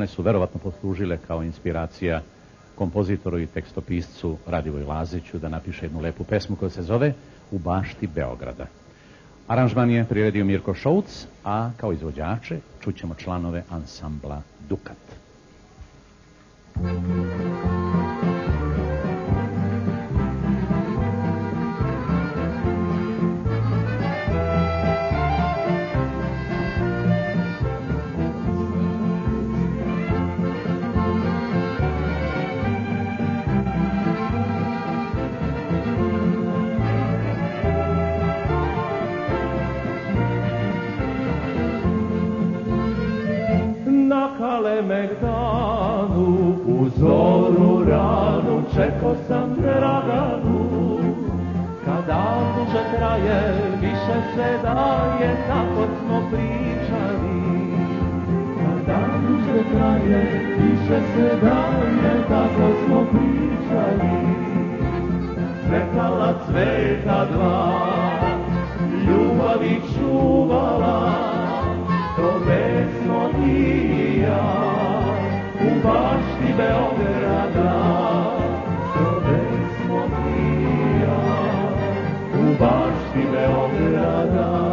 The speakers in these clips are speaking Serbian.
one su verovatno poslužile kao inspiracija kompozitoru i tekstopiscu Radivoju Laziću da napiše jednu lepu pesmu koja se zove U bašti Beograda. Aranžman je priredio Mirko Šouc, a kao izvođače čućemo članove ansambla Dukat. Kalemegdanu, u zoru ranu, čekao sam Draganu. Kada duže traje, više se daje, tako smo pričali. Kada duže traje, više se daje, tako smo pričali. Cvetala cveta dva, ljubavi čuvala, tome smo ti i ja, u bašti Beograda. Tome smo ti i ja, u bašti Beograda.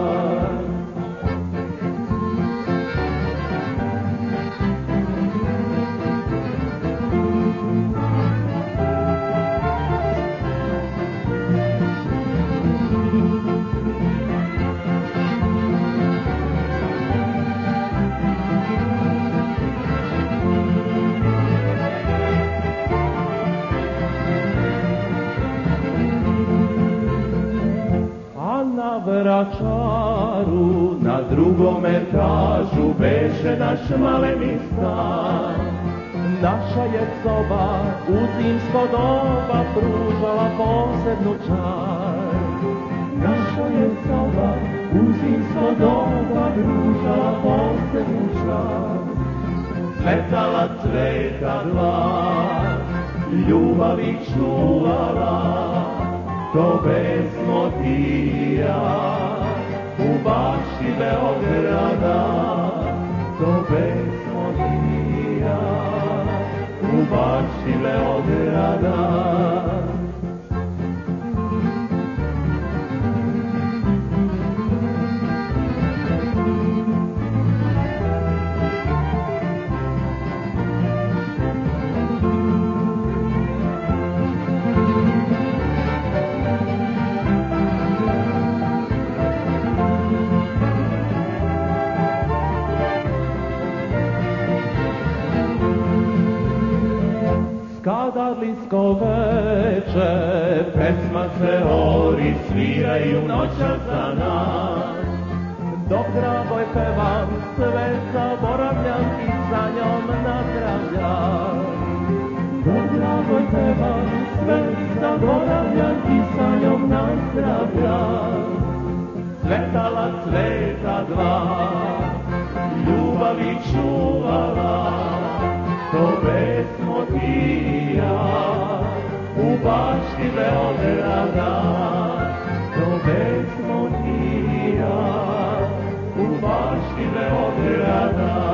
Vračaru, na drugom etažu beše naš maleni stan. Naša je soba u zimsko doba pružala posebnu čar. Naša je soba u zimsko doba pružala posebnu čar. Cvetala cveta dva, ljubavi čuvala, tome smo ti i ja, u bašti Beograda. Tome smo ti i ja, u bašti Beograda. Skadarlinsko veče, pesma se ori, sviraju noća za nas. Dok Dragoj pevam, sve zaboravljam i sa njom nazdravljam. Dok Dragoj pevam, sve zaboravljam i sa njom nazdravljam. Cvetala cveta dva, ljubavi čuvala, tome smo ti i ja, u bašti Beograda. Tome smo ti i ja, u bašti Beograda.